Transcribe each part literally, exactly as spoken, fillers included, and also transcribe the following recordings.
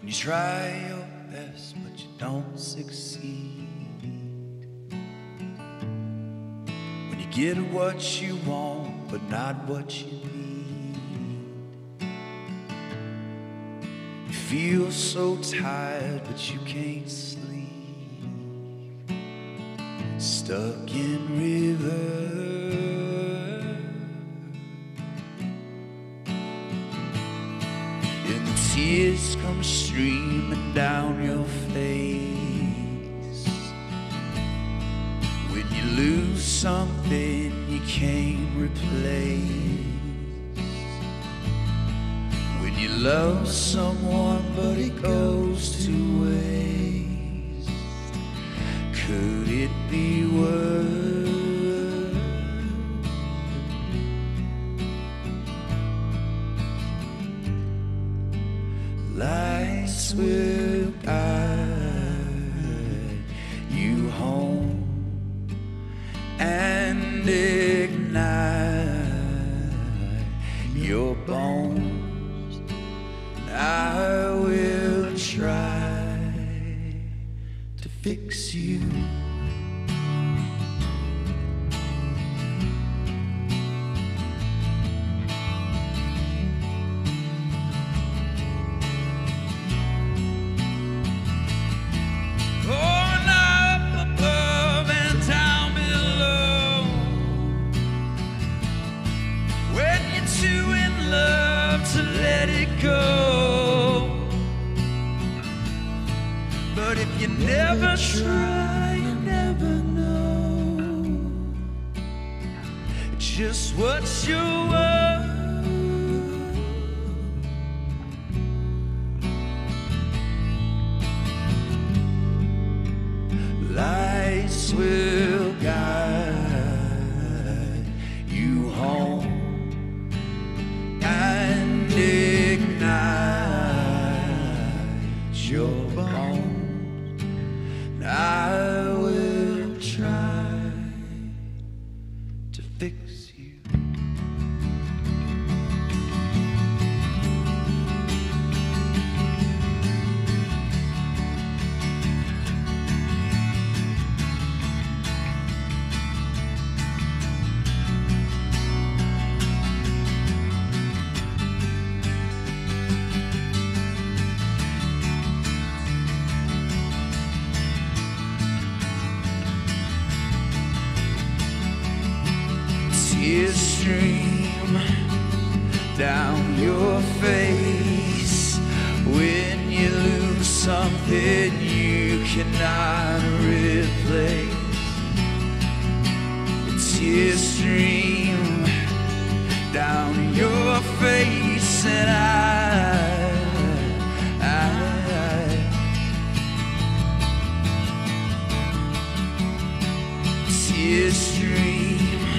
And you try your best, but you don't succeed. When you get what you want, but not what you need. You feel so tired, but you can't sleep. Stuck in reverse, and the tears come streaming down your face. When you lose something you can't replace. When you love someone but it goes to waste. Could it be worse? Lights will guide you home and ignite your bones. I will try to fix you. To let it go, but if you never try, you never know just what you're worth. Lights will guide you home and ignite your bones. I will try to fix you. Tears stream down your face when you lose something you cannot replace. Tears stream down your face, and I, I, tears stream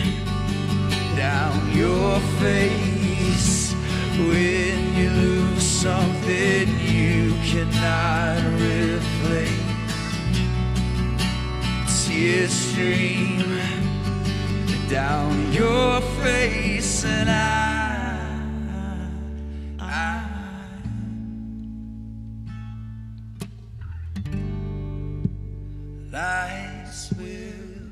down your face when you lose something you cannot replace. Tears stream down your face, and I, I lights will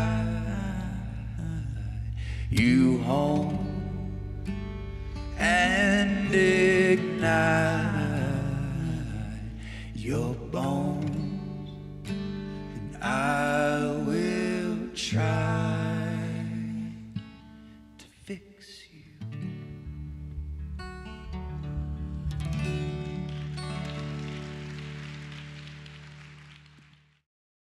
guide you home and ignite your bones, and I will try to fix you.